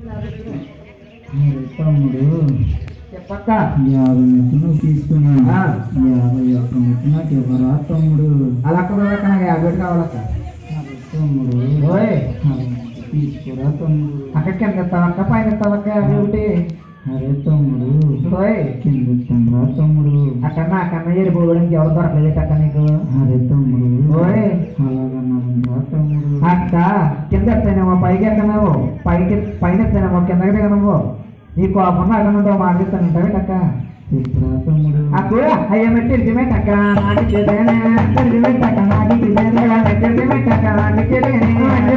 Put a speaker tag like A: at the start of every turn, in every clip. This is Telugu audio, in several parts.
A: తమ్ముడు
B: చెప్పక్క
A: 50 మెట్లు తీసుకున్నా 51 మెట్లు నాకు ఎవరా తమ్ముడు
B: అలా కూడా నాకు 50 కావాలక్క.
A: తమ్ముడు
B: ఓయ్
A: తీసుకురా తమ్ముడు.
B: అక్కడికి ఎంత ఇస్తావక్క, పైన ఇస్తావక్క 50?
A: అరే తమ్ముడు
B: ఓయ్
A: కింద ఇస్తాను తమ్ముడు.
B: అక్కడ నాకన్నా ఎరిపోవడానికి ఎవరు దొరకలేదు అక్క నీకు.
A: అరే తమ్ముడు
B: ఓయ్
A: అలాగన్నా తమ్ముడు.
B: అక్క కింద ఎత్తానేమో పైకి ఎక్కనావు, పైన ఎత్తానేమో కిందకి దిగనవు. నీ కోపం అక్కడ నుండి మాట్లాడుతానంటావేట అక్క.
A: చెప్పురా తమ్ముడు.
B: అప్పుడు అయ్యా మెట్టి అక్క నాకు చేతేనే అక్క నాకు చేతేనే అక్క నాకు చేతేనే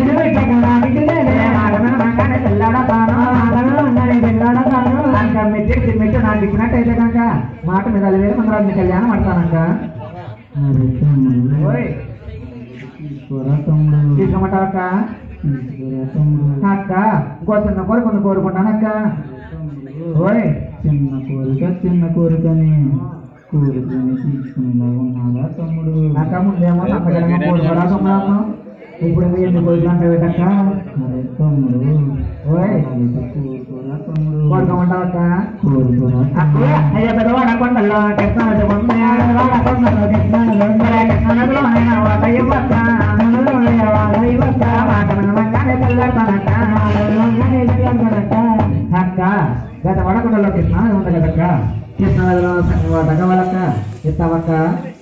B: మెట్టి నాకు ఇచ్చినట్టయితే కనుక మాట మీద 10,000 మంది కళ్యాణం పడతానక్క.
A: అరే తమ్ముడు
B: ఓయ్
A: తీసుకురా తమ్ముడు.
B: తీసుకోమంటావక్క?
A: తీసుకురా తమ్ముడు.
B: అక్క ఇంకో చిన్న కోరిక కోరుకుంటానక్క. ఓయ్
A: చిన్న కోరికని తీసుకునేలా ఉన్నారా తమ్ముడు.
B: అక్క ముందేమో నమ్మకంగా కోరుకోరా తమ్ముడు, ఇప్పుడు ఎందుకు కోరుకుంటావేటక్క?
A: అరే తమ్ముడు
B: ఓయ్
A: కోరుకోరా తమ్ముడు.
B: కోరుకోమంటావక్క?
A: కోరుకోరా
B: అక్క అయ్యా పెద్దవాడ కొండల్లో కృష్ణానది కొండలో కృష్ణానదిలో అక్క గత వడకొండలో కృష్ణానది ఉంది కదక్క. కృష్ణానదిలో తగ్గవాళ్ళక్క ఇస్తావక్క?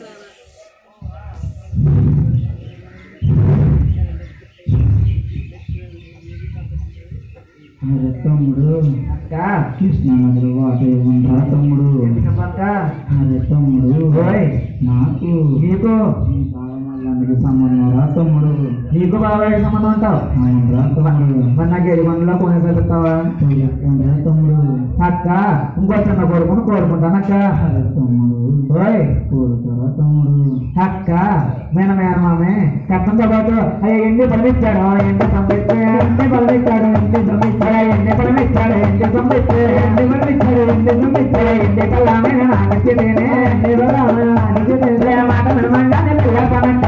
A: అరే తమ్ముడు
B: అక్క
A: కృష్ణానదిలో వాట ఇవ్వరా తమ్ముడు.
B: ఎందుకక్క?
A: అరే తమ్ముడు
B: ఓయ్
A: నాకు
B: నీకు
A: బావమల్లానికి సంబంధం రా తమ్ముడు.
B: నీకు బాగా సంబంధం ఉంటావు.
A: అవునరా తమ్ముడు.
B: మరి నాకు 7 కొనే పెడతావా
A: రా తమ్ముడు.
B: అక్క? ఇంకో చిన్న కోరుకుంటానక్క.
A: అరే తమ్ముడు
B: ఓయ్
A: కోరుకోరా తమ్ముడు.
B: అక్క మేనమామే కట్టంతో పాటు అయ్యా ఎన్ని పడమిచ్చాడు ఎన్ని పంపిస్తే ఎన్ని పడమిచ్చాడు ఎన్ని పంపిస్తాడా ఎన్ని పడమిచ్చాడు ఎన్ని పంపిస్తే ఎన్ని పంపించాడు ఎన్ని పంపిస్తాడు ఎన్ని కల్లామే నాన్నకితేనే ఎన్ని నాన్నకితే మాట వినమంగానే వెళ్ళాడతానంట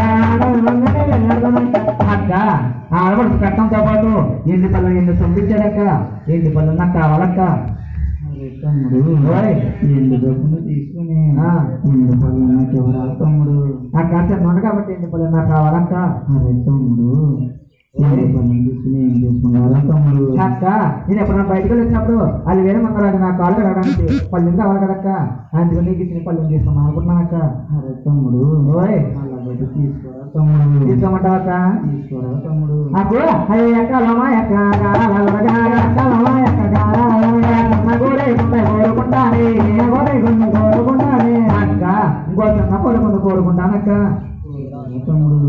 B: అక్క. ఆడపడుచు కట్టంతో పాటు ఎన్ని పళ్ళు ఎన్ని పంపించాడక్క, ఎన్ని పళ్ళు నాకు కావాలక్క.
A: అరే తమ్ముడు
B: ఓయ్
A: ఎండు డబ్బులు తీసుకుని
B: ఆ.
A: ఎండు పళ్ళు నాకు ఎవరా తమ్ముడు.
B: అక్క చిన్నోడు కాబట్టి ఎన్ని పళ్ళు నాకు కావాలక్క.
A: అరే తమ్ముడు ఎండు పళ్ళు తీసుకుని ఏం చేసుకున్నారా తమ్ముడు.
B: అక్క నేను ఎప్పుడైనా బయటకు వచ్చినప్పుడు వాళ్ళు వేరే మంగళాది నా కాళ్ళు రావడానికి పళ్ళెం కావాలి కదక్క, అందుకని నీకు ఇచ్చిన పళ్ళెం తీసుకున్నాను అనుకుంటున్నానక్క.
A: అరే తమ్ముడు
B: ఓయ్
A: అలా బయట తీసుకురా తమ్ముడు.
B: తీసుకోమంటావక్క?
A: తీసుకురా తమ్ముడు.
B: అప్పుడు అయ్యో ఎక్కలమా ఎక్క ఎక్కలమా ఎక్క కోరుకుంటానే కోరుకుంటానే అక్క. ఇంకో చిన్న కోరుకుంటానక్క.
A: తమ్ముడు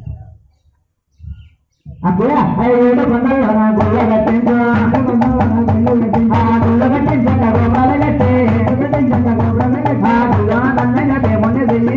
B: అప్పుడు అయ్యేడు కొండలు గుళ్ళ కట్టించు గుళ్ళ కట్టించక గోపురాలు కట్టి కట్టించక గోపురాలు కట్టి ఆ గుళ్ళ దండంగా దేవుణ్ణి చెయ్యి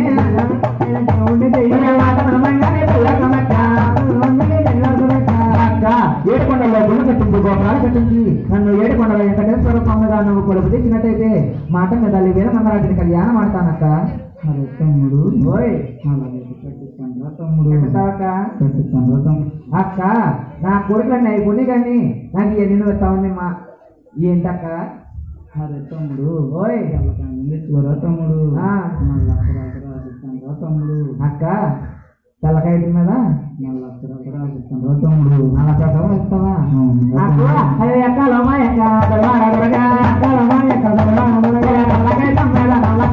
B: అక్క. ఏడుకొండలో గుళ్ళు కట్టించు గోపురాలు కట్టించి నన్ను ఏడుకొండల వెంకటేశ్వర స్వామిగా నువ్వు కొలుపు తెచ్చినట్టయితే మాట మీద 10,000 మంది కళ్యాణం ఆడతానక్క.
A: అరే తమ్ముడు
B: ఓయ్
A: అలాగే కట్టిస్తాను తమ్ముడు.
B: కట్టిస్తావక్క?
A: కట్టిస్తాను తమ్ముడు.
B: అక్క నా కొడుకులన్నీ అయిపోయి కానీ నాకు ఎన్ని వస్తావని మా ఏంటక్క?
A: అరే తమ్ముడు
B: ఓయ్
A: తీసుకురా తమ్ముడు.
B: ఆ.
A: మళ్ళీ రాసిస్తాను తమ్ముడు.
B: అక్క తెల్లకాయ మీద
A: మళ్ళీ రాసిస్తాను తమ్ముడు.
B: అలా ప్రకారం ఇస్తావా?
A: అవును.
B: నాకు అయ్యో ఎక్కలమా ఎక్క దొరగా ఎక్కలమా ఎక్క తెల్లకాయ మీద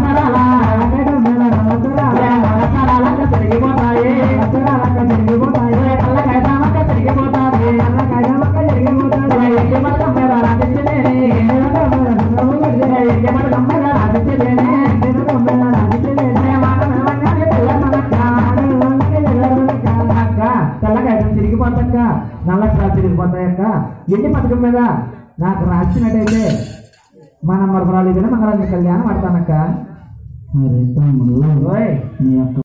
B: నల్లకరాల తిరిగిపోతాయి తిరిగిపోతాయి తెల్లకాయ తిరిగిపోతాయి తెల్లకాయ తిరిగిపోతాయి ఎట్టి మొత్తం మీద రాజించలేని ఎట్టి మొత్తం మీద రాజించలేని అక్క తెల్లకాయ తిరిగిపోతాక నల్లకాయ తిరిగిపోతాయక్క. ఎన్ని పథకం మీద నాకు రాసినట్టయితే మన మరొకరాలు మంగళాన్ని కళ్యాణం ఆడతానక్క.
A: అరే తమ్ముడు
B: ఓయ్
A: నీ యొక్క